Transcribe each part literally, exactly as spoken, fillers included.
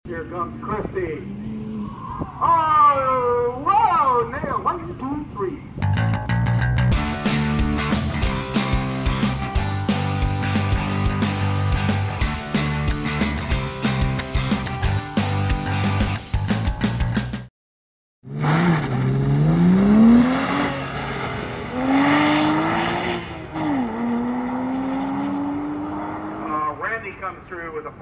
Here comes Christie. Oh, whoa, nail. One, two, three. Uh, Randy comes through with a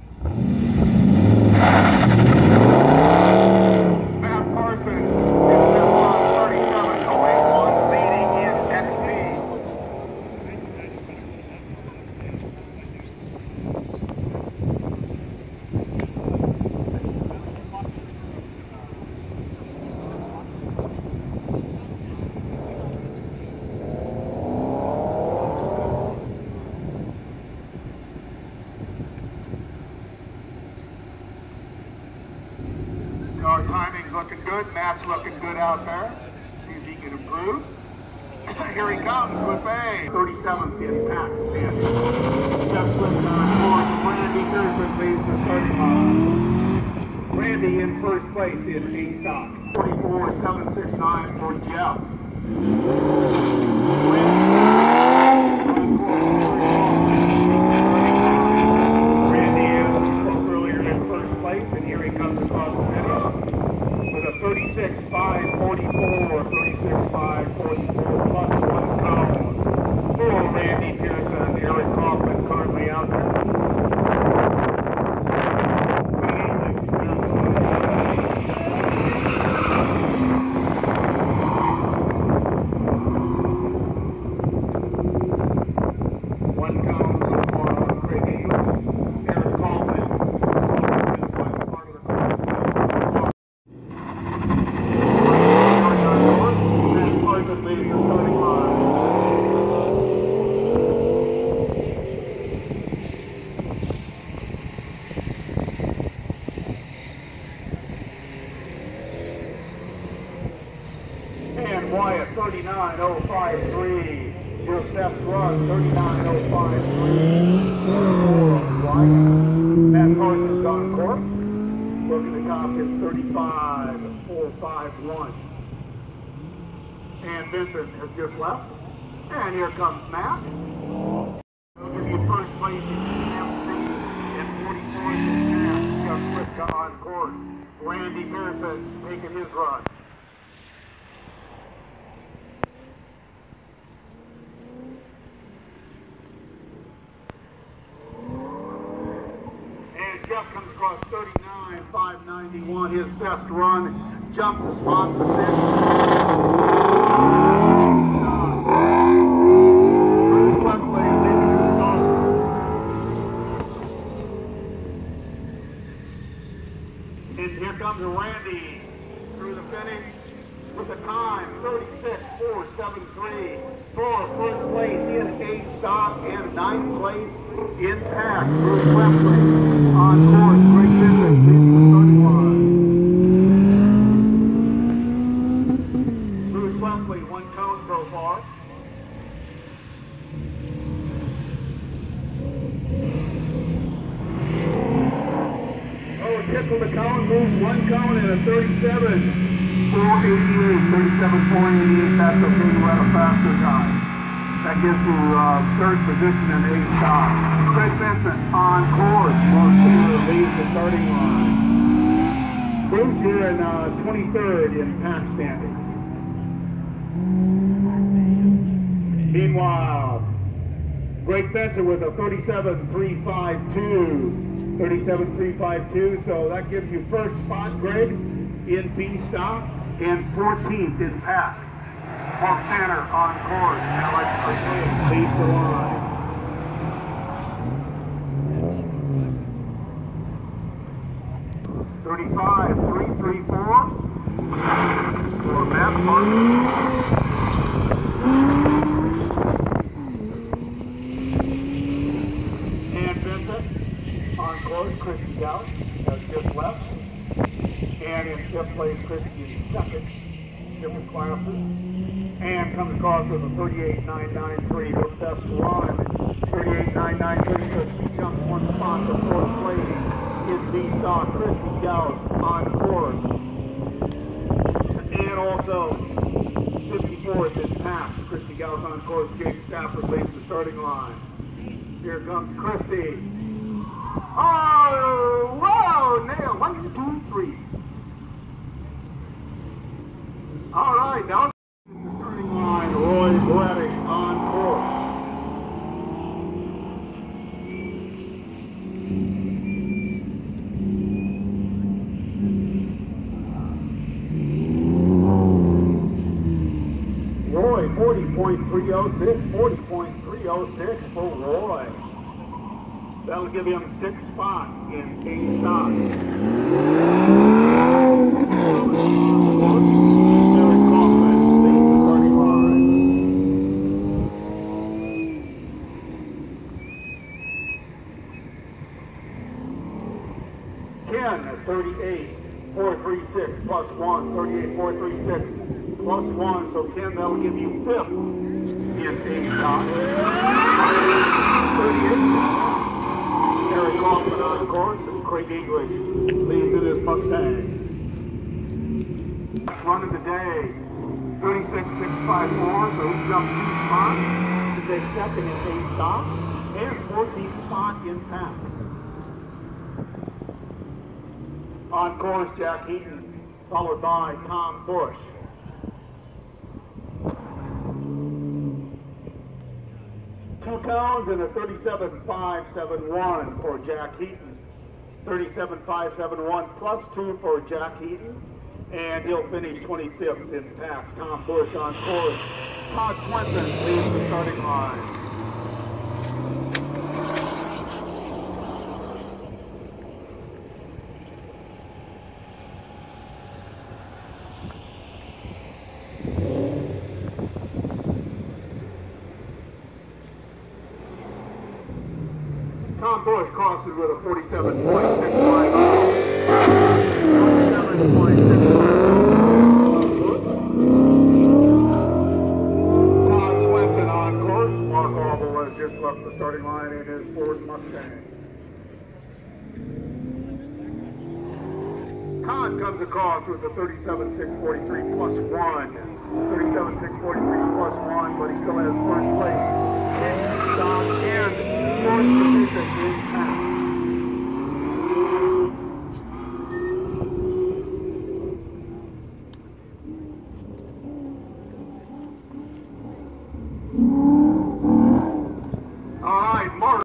Our timing's looking good. Matt's looking good out there. See if he can improve. Here he comes with a thirty-seventh in Pat Sandy. Just with on board. Randy Pearson leads the starting line. Randy in first place in A stock. forty-four seven sixty-nine for Jeff. Randy is spoke earlier in first place, and here he comes across the finish. thirty-six five forty-four, thirty-six five forty-four plus one count for Randy Pearson. Eric Kaufman currently out there. One count so far on Craig Eagle. Eric Kaufman. And Wyatt, thirty-nine oh five three. Joseph's run, thirty-nine oh five three. Four on Wyatt. Matt Carson's on course. Looking to top is thirty-five four five one. And Vincent has just left. And here comes Matt. He'll give you first place in M C and forty-fourth in Matt. Just Swift on course. Randy Pearson making his run. Jeff comes across thirty-nine five ninety-one, his best run, jumped the spot to finish. And here comes Randy through the finish with a time thirty-six four seventy-three for first place in A stock and ninth place in pack. Bruce Wesley on course. Great visit. Leads the starting line. Bruce Wesley, one cone so far. Oh, tickle the cone, moves one cone and a thirty-seven. four eighty-eight, thirty-seven four eighty-eight, that's okay, you had a faster time. That gives you uh, third position in A stock. Craig Vincent on course. Mark Taylor leads the starting line. Bruce here in uh, twenty-third in pack standings. Meanwhile, Greg Spencer with a thirty-seven three fifty-two. thirty-seven three fifty-two, so that gives you first spot, Greg, in B stock. And fourteenth in pack. Mark Tanner on course. Alex Arcade leads the line. thirty-five three thirty-four for Matt Martin. And Vincent on course. Christy Gauss has just left. And in fifth place, Christy is second, different classes. And comes across with a thirty-eight nine ninety-three, her best run. thirty-eight nine ninety-three, so she jumps one spot to fourth place is B-Stock, Christy Gauss on course. And also, fifty-fourth is Pass, Christy Gauss on course, Jake Stafford leads the starting line. Here comes Christy. Oh, whoa, nail, one, two, three. All right, down the starting line, Roy Gladdish on course. Roy, forty point three oh six, forty point three oh six for Roy. That'll give him six spots in A-Stock. Eric Kaufman leads the starting line. Ken at thirty-eight, four thirty-six plus one, thirty-eight, four thirty-six plus one, so Ken, that'll give you fifth in A-Stock. thirty-eight. Eric Kaufman on course, and Craig English leads in his Mustang. Run of the day, thirty-six six fifty-four, so he jumped two spots to take second in A-Stock and fourteenth spot in Pass. On course, Jack Heaton, followed by Tom Bush. Two counts and a thirty-seven five seventy-one for Jack Heaton. thirty-seven five seventy-one plus two for Jack Heaton. And he'll finish twenty-fifth in Pass. Tom Bush on course. Todd Swenson leads the starting line. Tom Bush crosses with a forty-seven point six five. forty-seven point six five. Todd Swenson on course. Mark Auble has just left the starting line in his Ford Mustang. Todd comes across with a thirty-seven six forty-three plus one. thirty-seven six forty-three plus one, but he still has first place in stock and fourth position in Pass.